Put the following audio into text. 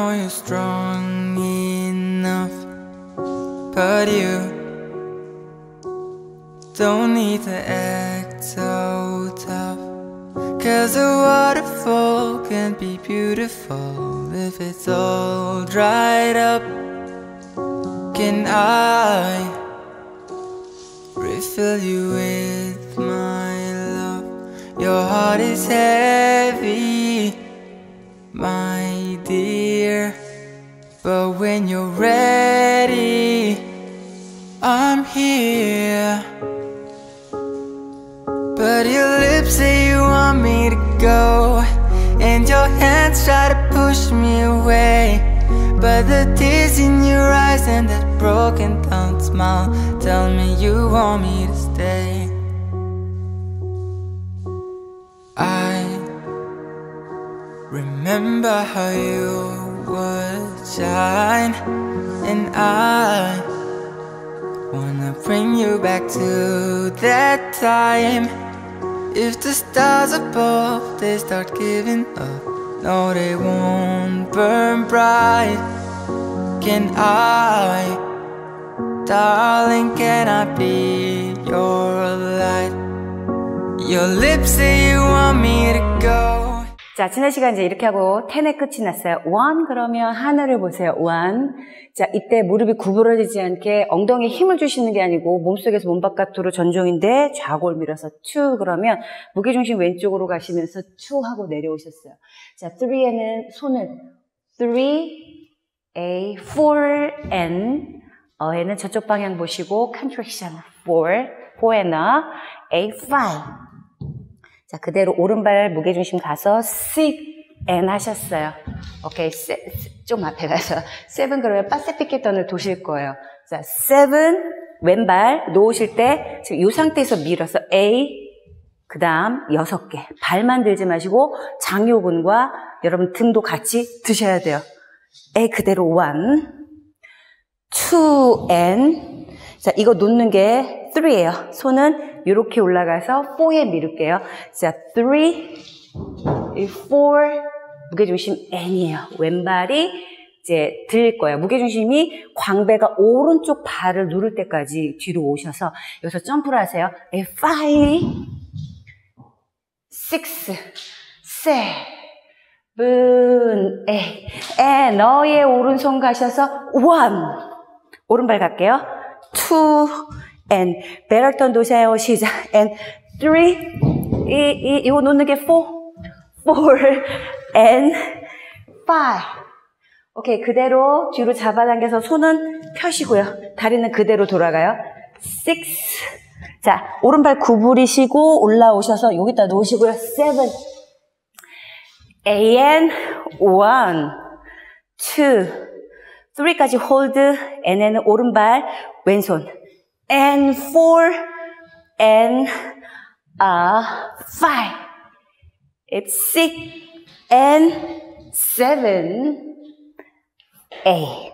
know you're strong enough, but you don't need to act so tough. 'Cause a waterfall can be beautiful if it's all dried up. Can I refill you with my love? Your heart is heavy, my dear, but when you're ready, I'm here. But your lips say you want me to go, and your hands try to push me away. But the tears in your eyes and that broken down smile tell me you want me to stay. I remember how you would shine, and I wanna bring you back to that time. If the stars above, they start giving up, no, they won't burn bright. Can I, darling, can I be your light? Your lips say you want me to go. 자, 지난 시간 이제 이렇게 하고 10의 끝이 났어요. 1 그러면 하늘을 보세요. 1. 자, 이때 무릎이 구부러지지 않게 엉덩이에 힘을 주시는 게 아니고 몸속에서 몸 바깥으로 전종인데 좌골 밀어서 2 그러면 무게중심 왼쪽으로 가시면서 2 하고 내려오셨어요. 자, 3에는 손을 3, A, 4, N. 어에는 저쪽 방향 보시고 contraction 4, 4에는 A, 5. 자, 그대로 오른발 무게중심 가서 6 and 하셨어요. 오케이, 좀 앞에 가서 7 그러면 파시피켓턴을 도실 거예요. 자, 7 왼발 놓으실 때 지금 이 상태에서 밀어서 A 그 다음 6개 발만 들지 마시고 장요근과 여러분 등도 같이 드셔야 돼요. A 그대로 1 2 and 자, 이거 놓는 게 3예요. 손은 이렇게 올라가서 4에 미룰게요. 자, 3, 4, 무게중심 N이에요. 왼발이 이제 들 거예요. 무게중심이 광배가 오른쪽 발을 누를 때까지 뒤로 오셔서 여기서 점프를 하세요. 5, 6, 7, 8. And 너의 오른손 가셔서 1. 오른발 갈게요. 2 and 베럴턴 도세요. 시작. and 3 이거 놓는 게 4 and 5. 오케이, 그대로 뒤로 잡아당겨서 손은 펴시고요. 다리는 그대로 돌아가요. 6. 자, 오른발 구부리시고 올라오셔서 여기다 놓으시고요. 7 and 1 2 3까지 hold, n에는 오른발, 왼손, and 4, and 5, it's 6, and 7, 8.